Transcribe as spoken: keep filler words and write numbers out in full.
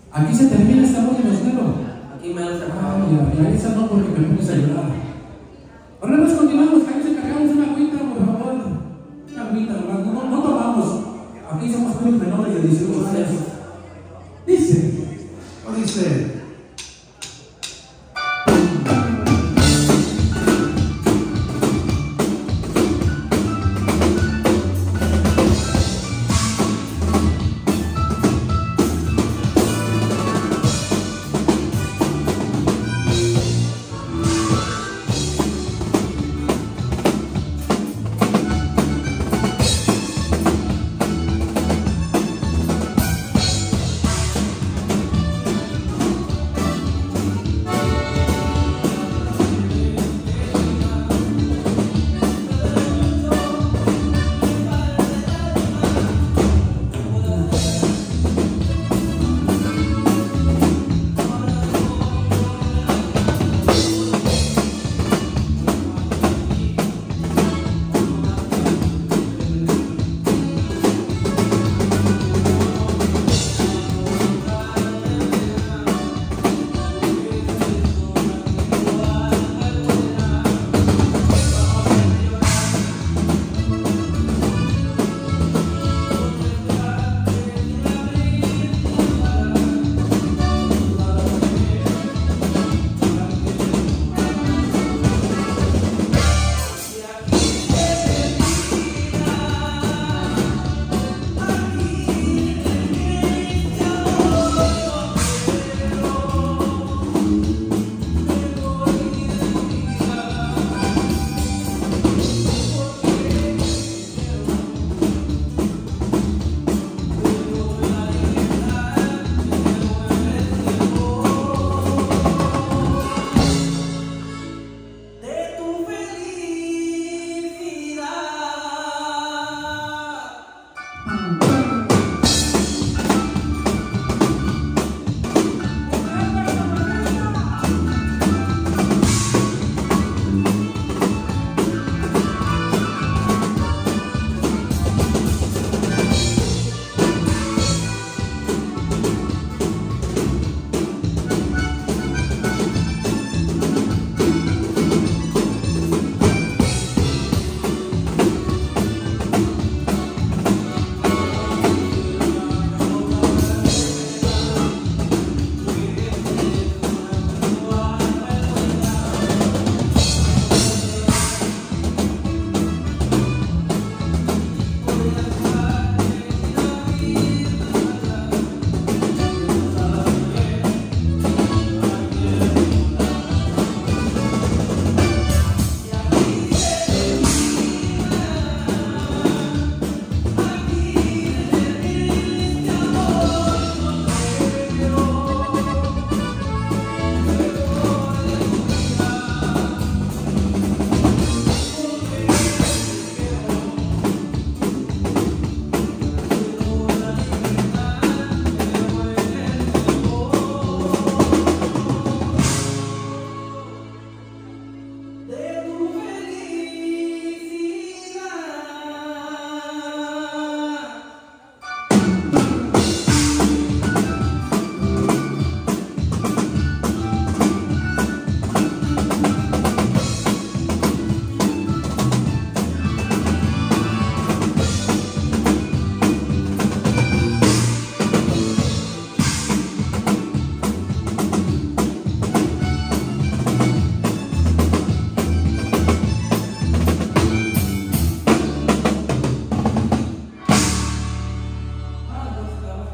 Aquí se termina esta voz emocionado. Aquí me hace Ay, ya, ya, esa no, porque me pones a llorar. Ahora nos continuamos, ahí se cargamos una agüita, por favor. Una agüita, nomás. No, no, no tomamos. Aquí somos puros menores de dieciocho años. Dice, o dice.